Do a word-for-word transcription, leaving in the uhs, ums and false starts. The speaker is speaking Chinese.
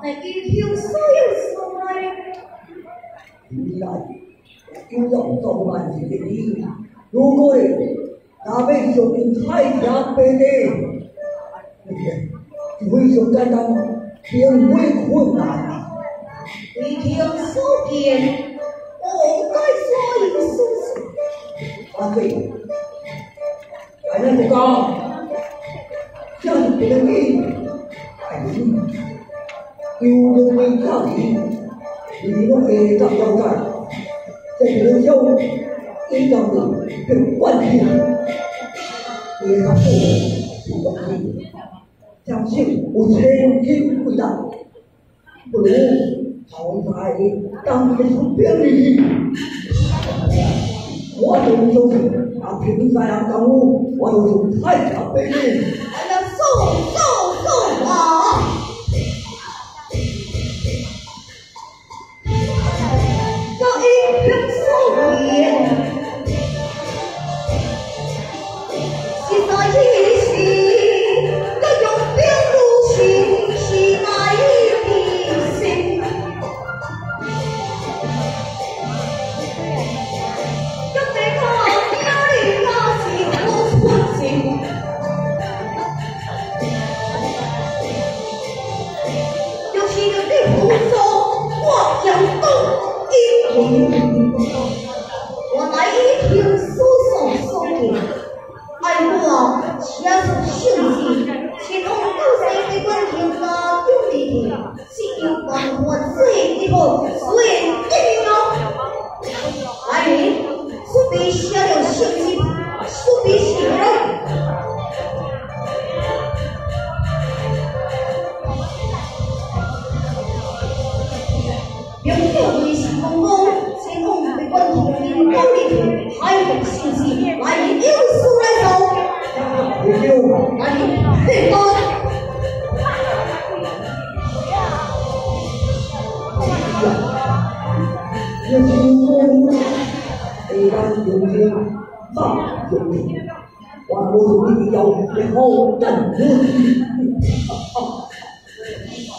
来一条所有所来。 原来就让动漫的你，如果那边上面太阳白的，非常简单，天会困难。 一条所见，我该所有所说。 啊对，还能不讲？这样子别人给，哎，有人没道理，你弄个大腰带，在别人腰一样的跟关系，也他不不关系，相信我千金不大，不如好在当个出便利。我就是就是啊，平山啊，当我我就是太阳背面。 哎呀，送送送啊！这一条所见，是在一时，要用兵入心，是那一心。我来一条所送所见，爱我且是性情，且同九世为官天下有利益，是有万万岁以后，虽一秒，来人，速必写了性情，速必写了。用这为是公公，先公被关停因高丽海风兴起，来以有书来走。来以对方。 这新公一般有些大有理，万不一定要然后正直。